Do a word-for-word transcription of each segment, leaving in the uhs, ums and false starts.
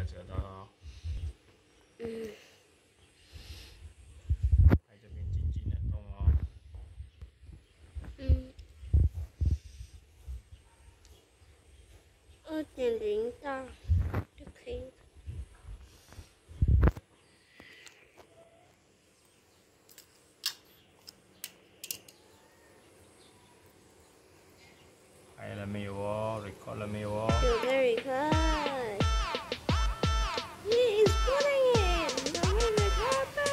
折到哦。 嗯。 拍这边静静的动哦。 嗯。二点零到就可以了。 拍了没有哦 ？record 了没有哦？ 有在 record。Yeah, it's recording. 咱们 record 吧。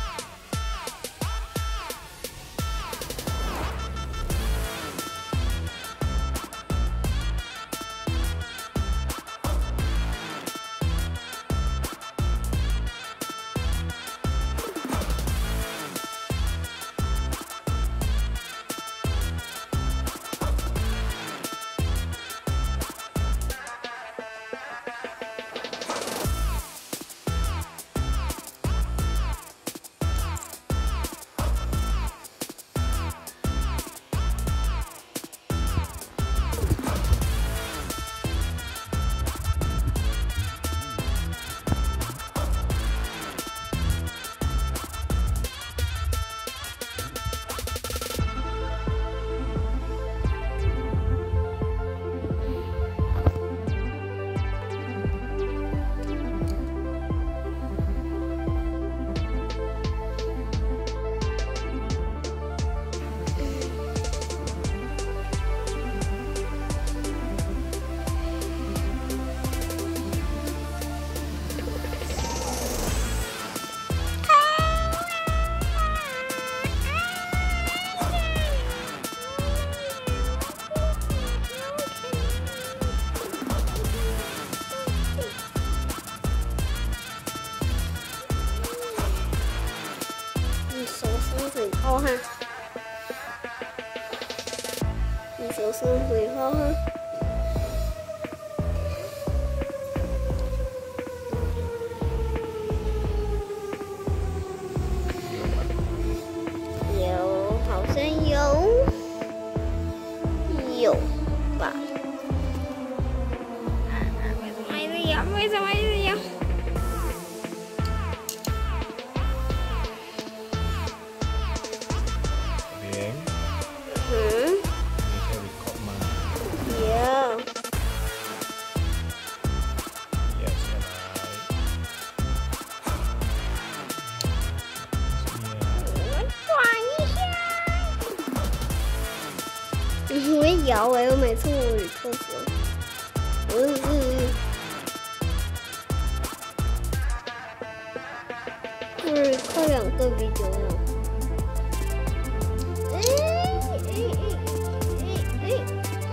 水泡哈，你手上水泡哈。有，好像有，有吧？为什么一直摇？为什么一直摇？我会摇哎、欸！我每次我语课时候，嗯嗯嗯，就是靠两个 video 呢。哎哎哎哎哎！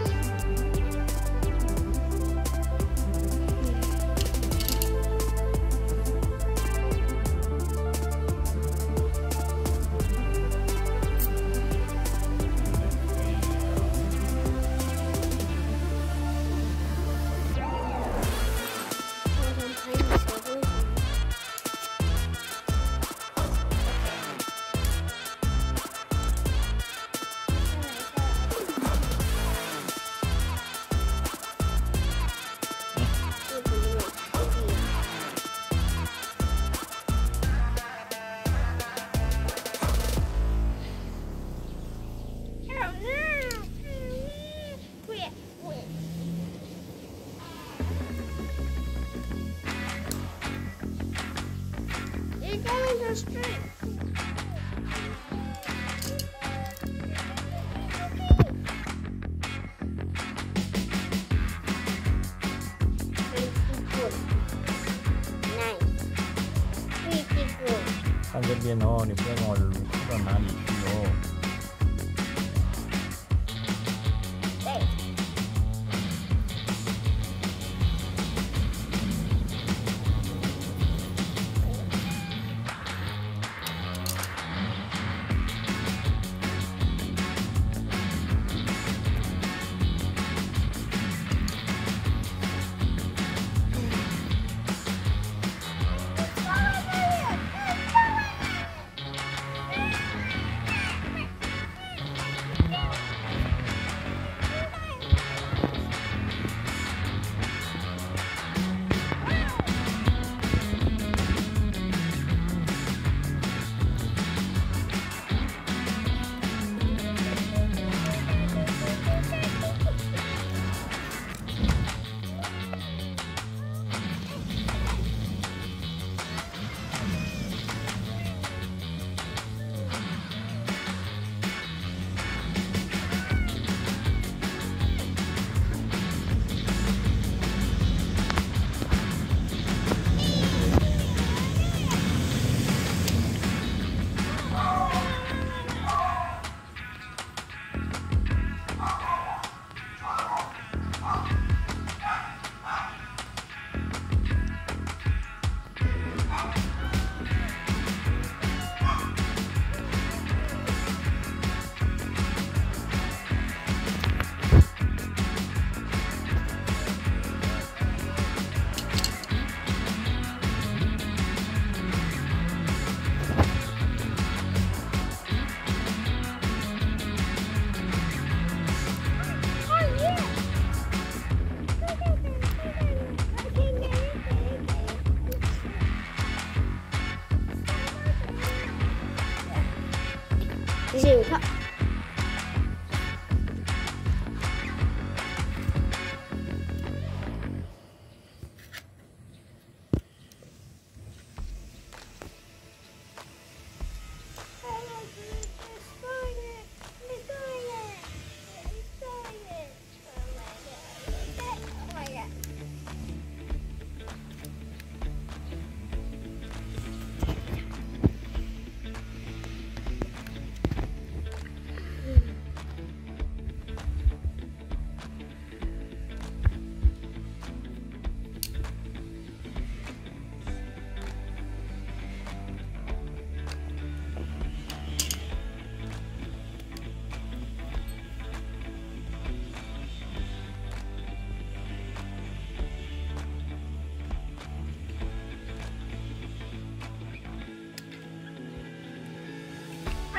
看这边哦，你不要往到哪里去哦。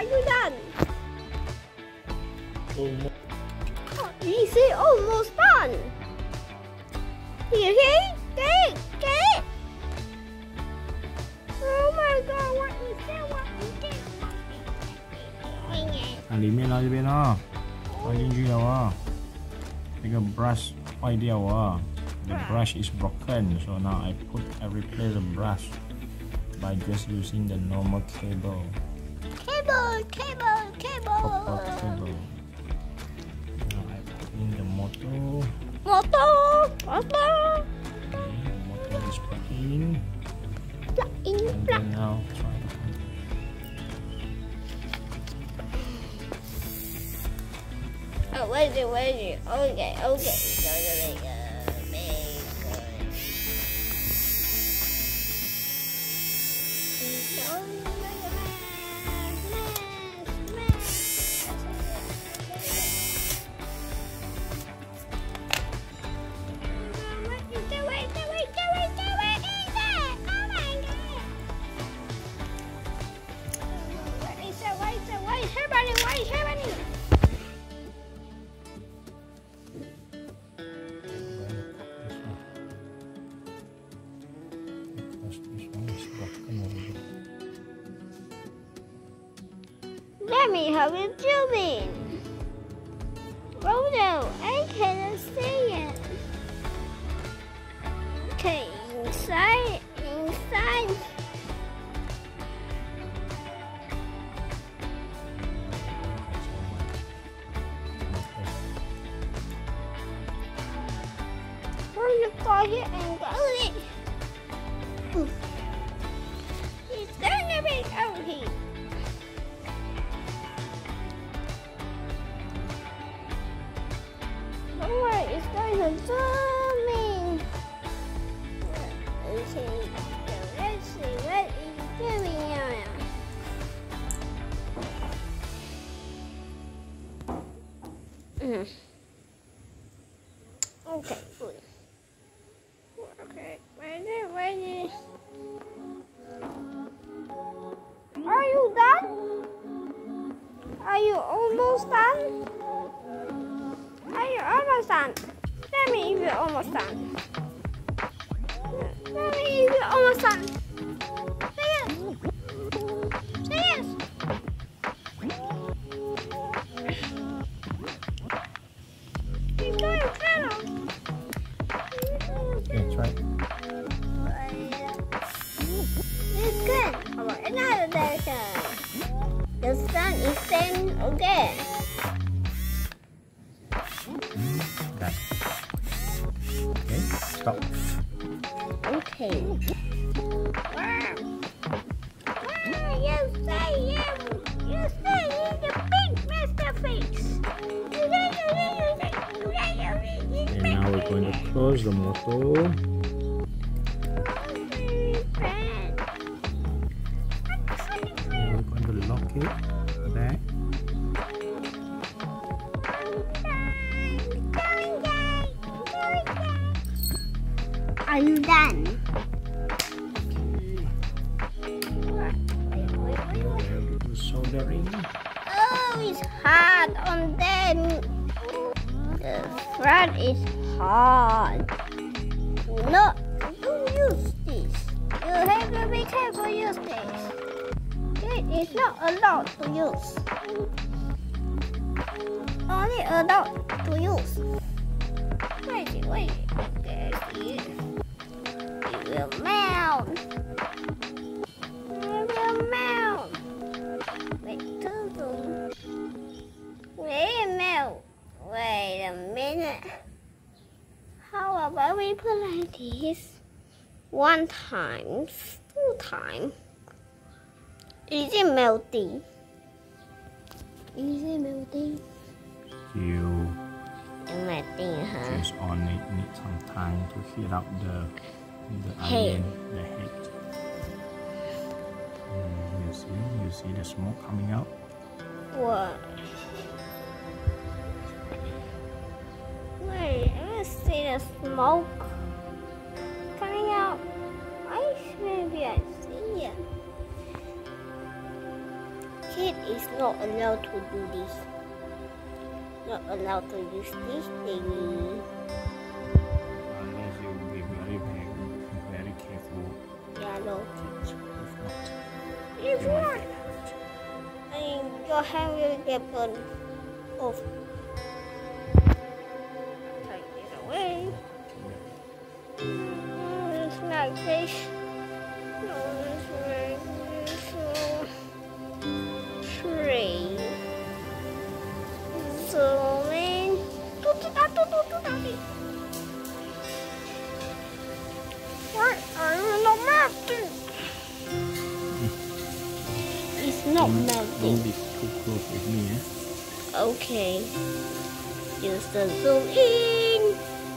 you done? Almost. Oh, you say almost done. You see? Get it, get it. Oh my God, what is that? What is that? What 啊，里面啦这边啊，放进去了啊。这个 brush 坏掉啊。The brush is broken, so now I put I replace the brush by just using the normal cable. Cable, cable, Copper cable. cable. Now I put in the motor. Motor, motor. Okay, the motor is put in. Plug in, And plug. then now try to Oh, where's it, where's it? Okay, okay. So the big, uh, big What is happening? What is happening? Let me have it zooming. Rodo, I cannot see it. Okay, inside, inside. Oh, you got it and got it. It's gonna be out here. Alright, it's going to zoom in. Let's see, let's see what it's doing now. Mm. Okay, good. Okay, wait there, wait there. Are you done? Are you almost done? Are you almost done? Tell me if you're almost done. Tell me if you're almost done. Say yes. Say yes. Keep going, Carol. Okay, try. It's good. Alright, another direction. The sun is setting again. Done. Okay, stop. Okay. Wow. Wow, you say you, you say you're the big masterpiece. You say, you say, you say, you say, you say, And now we're going to close the motor. And we're going to lock it back. Are you done? Do soldering. Oh, it's hard on them. The front is hard. No, don't use this. You have to be careful use this. It is not allowed to use. Only allowed to use. Wait, it, wait. it. Okay, I see it. It will melt. It will melt. Wait, too soon. Wait a minute. Wait a minute. How about we put like this? One times, two times. Is it melting? Is it melting? You Melting, huh? just on it, need some time to heat up the the Head. onion, the head. Mm, you see, you see the smoke coming out. What? Wait, I see the smoke coming out. I maybe I see it. It is not allowed to do this. Not allowed to use this thingy. Unless you be very, very, very careful. Yeah, no. If not, If you might not, get hurt. and your hand will get burned off. Take it away. Mm, it's like this. No, it's like this. So, three. So, man. Why are you not melting? It's not Don't- melting. Don't be too close with me, eh? Okay. Use the zoom in.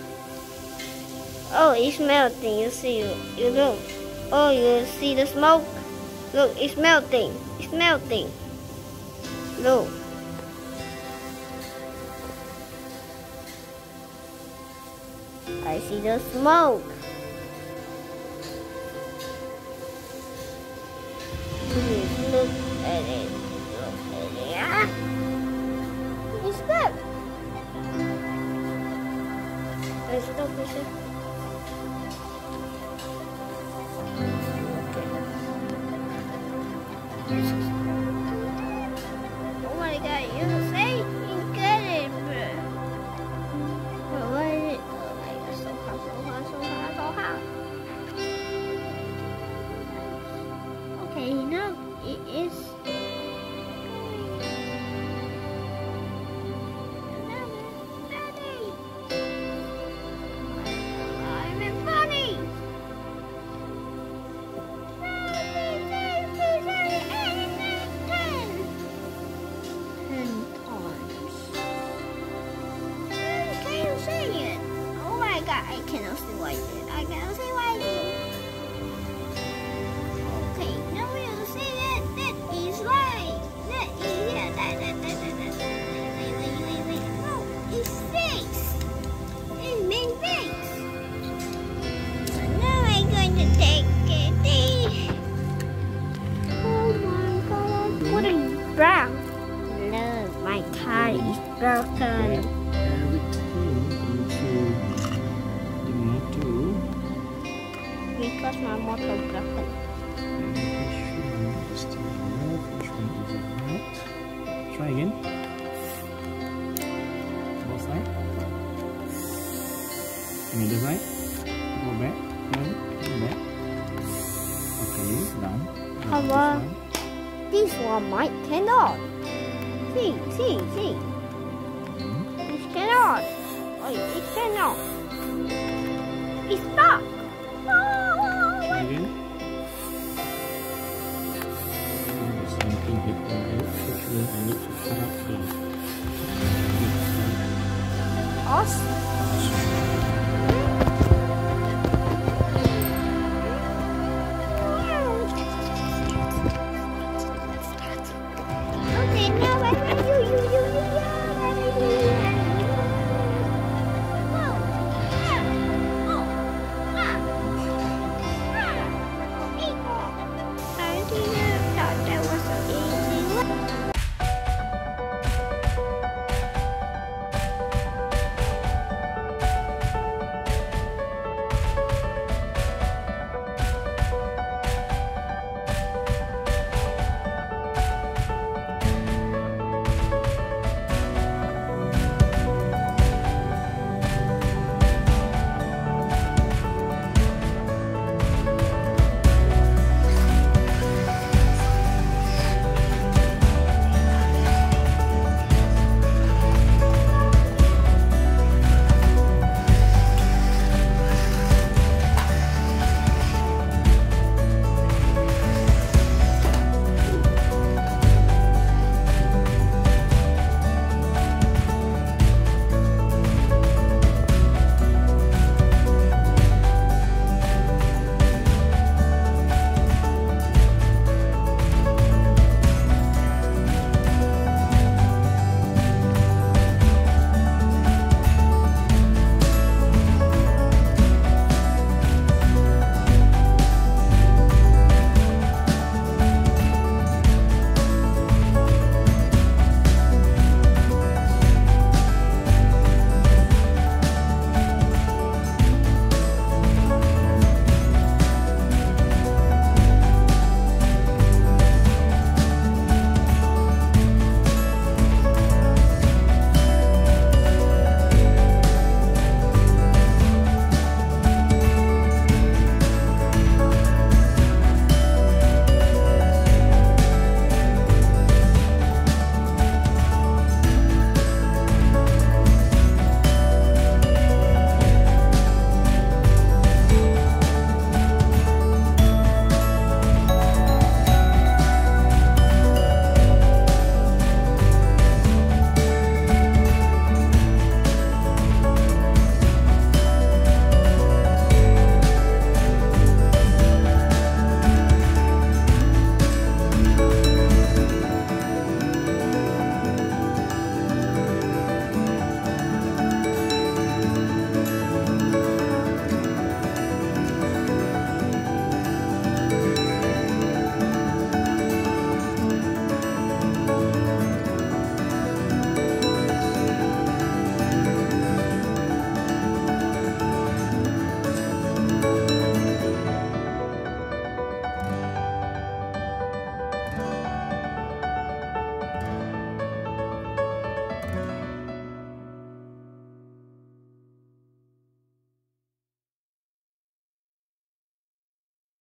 Oh, it's melting. You see, you, you look. Oh, you see the smoke? Look, it's melting. It's melting. Look. I see the smoke. Please look at it. Look at it. Ah. It's that. Let's stop this. Oh my god, you say incredible. Oh my god, so hot, so hot, so hot, so hot. Okay, now it is. I cannot see why it. I cannot see why it. Okay, now you see that that is right. That is here. That that that that that. Wait wait wait wait. No, it's fixed. It's been fixed. So now I'm going to take it. Oh my god! What a brown. Look, my car is broken. Because my motor broken. Try again. Both side. Another side. Go back. No, go back. Okay, down. How about this one might cannot. See, see, see. Hmm. This cannot. Oh, it cannot. It's stuck. Again. There's something hit on it, which means I need to put up the Us.